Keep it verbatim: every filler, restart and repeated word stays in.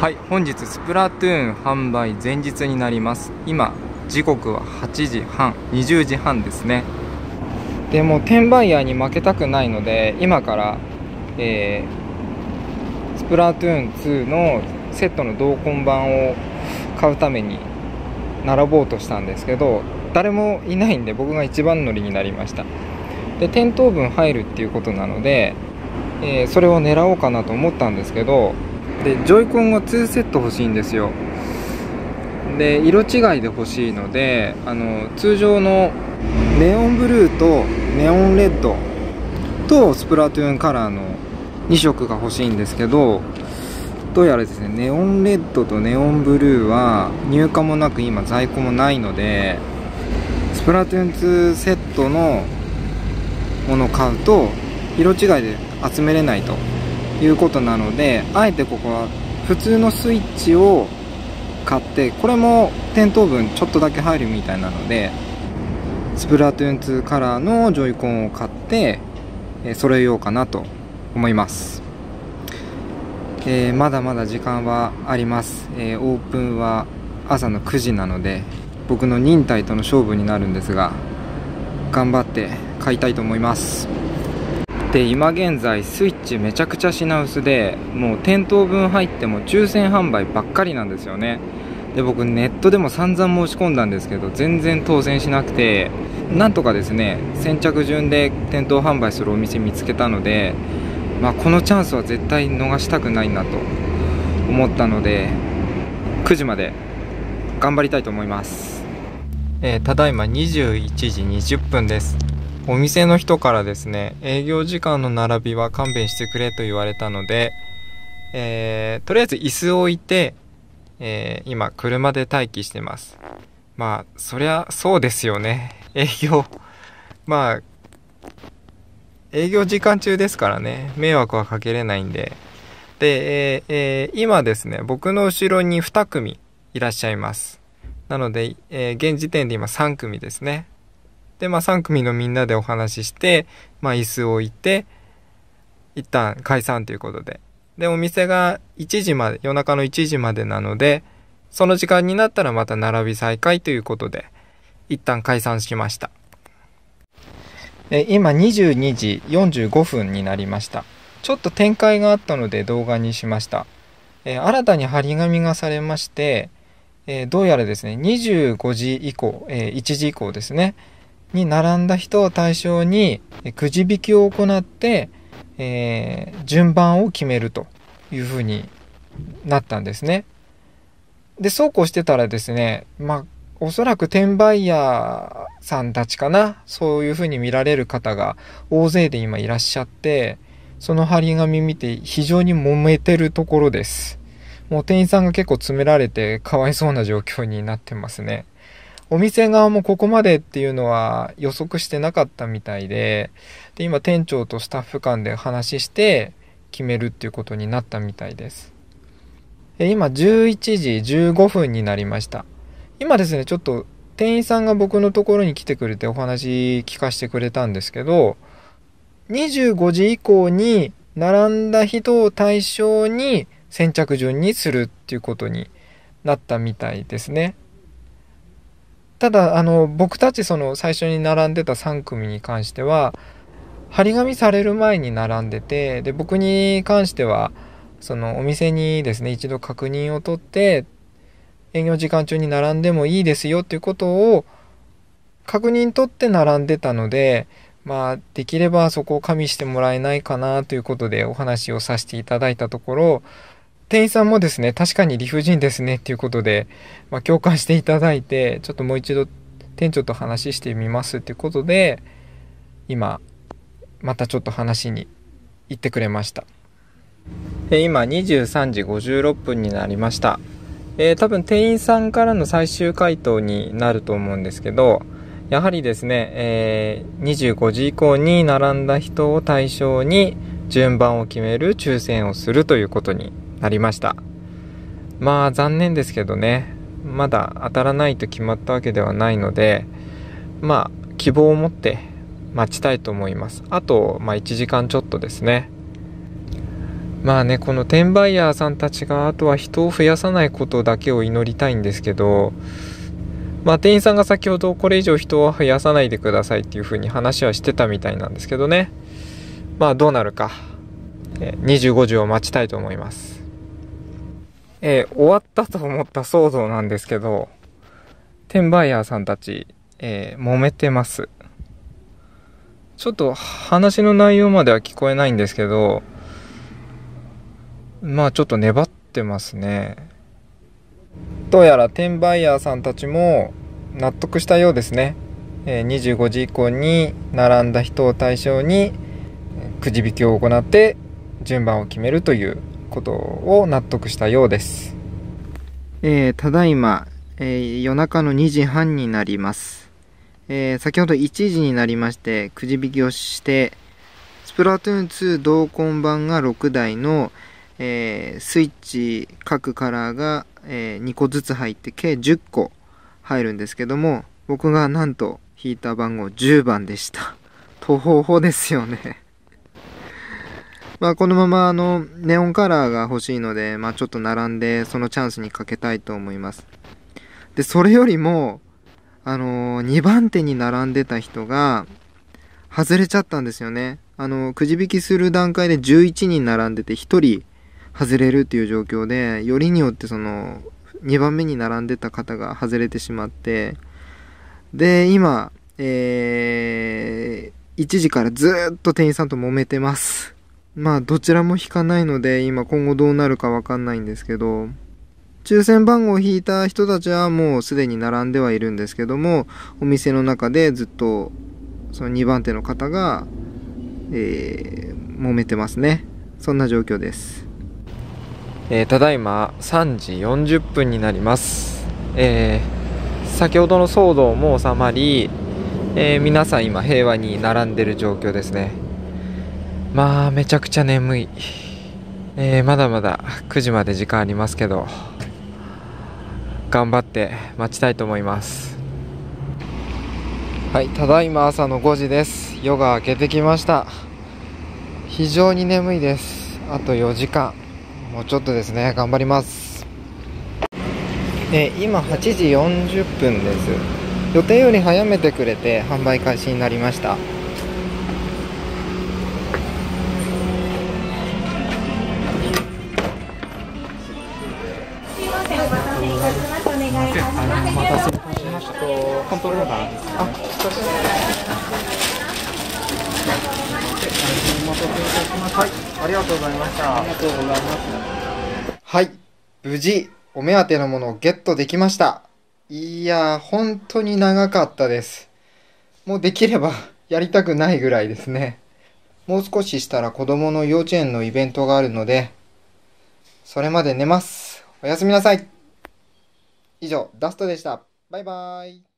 はい、本日スプラトゥーン販売前日になります。今時刻ははちじはん、にじゅうじはんですね。でも転売ヤーに負けたくないので、今から、えー、スプラトゥーンツーのセットの同梱版を買うために並ぼうとしたんですけど、誰もいないんで僕が一番乗りになりました。で、店頭分入るっていうことなので、えー、それを狙おうかなと思ったんですけど、でジョイコンがにセット欲しいんですよ。で色違いで欲しいので、あの通常のネオンブルーとネオンレッドとスプラトゥーンカラーのに色が欲しいんですけど、どうやらですね、ネオンレッドとネオンブルーは入荷もなく今在庫もないので、スプラトゥーンツーセットのものを買うと色違いで集めれないということなので、あえてここは普通のスイッチを買って、これも店頭分ちょっとだけ入るみたいなので、スプラトゥーンツーカラーのジョイコンを買って揃えようかなと思います。えー、まだまだ時間はあります。えー、オープンは朝のくじなので、僕の忍耐との勝負になるんですが、頑張って買いたいと思います。で今現在スイッチめちゃくちゃ品薄で、もう店頭分入っても抽選販売ばっかりなんですよね。で僕ネットでも散々申し込んだんですけど、全然当選しなくて、なんとかですね先着順で店頭販売するお店見つけたので、まあ、このチャンスは絶対逃したくないなと思ったので、くじまで頑張りたいと思います。えー、ただいまにじゅういちじにじゅっぷんです。お店の人からですね、営業時間の並びは勘弁してくれと言われたので、えー、とりあえず椅子を置いて、えー、今車で待機してます。まあそりゃそうですよね、営業まあ営業時間中ですからね、迷惑はかけれないんで。で、えーえー、今ですね、僕の後ろにに組いらっしゃいます。なので、えー、現時点で今さん組ですね。で、まあさん組のみんなでお話しして、まあ椅子を置いて、一旦解散ということで。で、お店がいちじまで、夜中のいちじまでなので、その時間になったらまた並び再開ということで、一旦解散しました。え今にじゅうにじよんじゅうごふんになりました。ちょっと展開があったので動画にしました。え新たに張り紙がされまして、えどうやらですね、にじゅうごじ以降、えいちじ以降ですね、に並んだ人を対象にくじ引きを行って、えー、順番を決めるというふうになったんですね。でそうこうしてたらですね、まあおそらく転売ヤーさんたちかな、そういうふうに見られる方が大勢で今いらっしゃって、その張り紙見て非常に揉めてるところです。もう店員さんが結構詰められてかわいそうな状況になってますね。お店側もここまでっていうのは予測してなかったみたいで、で今店長とスタッフ間で話して決めるっていうことになったみたいです。今じゅういちじじゅうごふんになりました。今ですね、ちょっと店員さんが僕のところに来てくれてお話聞かせてくれたんですけど、にじゅうごじ以降に並んだ人を対象に先着順にするっていうことになったみたいですね。ただあの僕たちその最初に並んでたさん組に関しては張り紙される前に並んでて、で僕に関してはそのお店にですね一度確認を取って、営業時間中に並んでもいいですよっていうことを確認取って並んでたので、まあできればそこを加味してもらえないかなということでお話をさせていただいたところ、店員さんもですね、確かに理不尽ですねっていうことで、まあ、共感していただいて、ちょっともう一度店長と話してみますっていうことで、今またちょっと話に行ってくれました。え今にじゅうさんじごじゅうろっぷんになりました。えー、多分店員さんからの最終回答になると思うんですけど、やはりですね、えー、にじゅうごじ以降に並んだ人を対象に順番を決める抽選をするということになりました。まあ残念ですけどね、まだ当たらないと決まったわけではないので、まあ希望を持って待ちたいと思います。あと、まあ、いちじかんちょっとですね。 まあね、この転売ヤーさんたちがあとは人を増やさないことだけを祈りたいんですけど、まあ店員さんが先ほどこれ以上人を増やさないでくださいっていう風に話はしてたみたいなんですけどね。まあどうなるか、にじゅうごじを待ちたいと思います。えー、終わったと思った騒動なんですけど、転売ヤーさんたち、えー、揉めてます。ちょっと話の内容までは聞こえないんですけど、まあちょっと粘ってますね。どうやら転売ヤーさんたちも納得したようですね。えー、にじゅうごじ以降に並んだ人を対象にくじ引きを行って順番を決めるということを納得したようです。えー、ただいま、えー、夜中のにじはんになります。えー、先ほどいちじになりましてくじ引きをして、スプラトゥーンツー同梱版がろくだいの、えー、スイッチ各カラーが、えー、にこずつ入って計じゅっこ入るんですけども、僕がなんと引いた番号じゅうばんでした。とほほですよね。まあこのままあのネオンカラーが欲しいので、まあちょっと並んでそのチャンスにかけたいと思います。で、それよりもあのー、にばんてに並んでた人が外れちゃったんですよね。あのー、くじ引きする段階でじゅういちにん並んでてひとり外れるっていう状況で、よりによってそのにばんめに並んでた方が外れてしまって、で今、えー、いちじからずーっと店員さんと揉めてます。まあどちらも引かないので今今後どうなるかわかんないんですけど、抽選番号を引いた人たちはもうすでに並んではいるんですけども、お店の中でずっとそのにばんての方が、えー、揉めてますね。そんな状況です。えー、ただいまさんじよんじゅっぷんになります。えー、先ほどの騒動も収まり、えー、皆さん今平和に並んでる状況ですね。まあめちゃくちゃ眠い。えー、まだまだくじまで時間ありますけど、頑張って待ちたいと思います。はい、ただいま朝のごじです。夜が明けてきました。非常に眠いです。あとよじかん、もうちょっとですね。頑張ります。えー、今はちじよんじゅっぷんです。予定より早めてくれて販売開始になりました。お待たせいたしました。コントローラーです。あ、はい、ありがとうございました。ありがとうございます。はい、無事お目当てのものをゲットできました。いやー、本当に長かったです。もうできればやりたくないぐらいですね。もう少ししたら子供の幼稚園のイベントがあるので、それまで寝ます。おやすみなさい。以上、ダストでした。バイバーイ。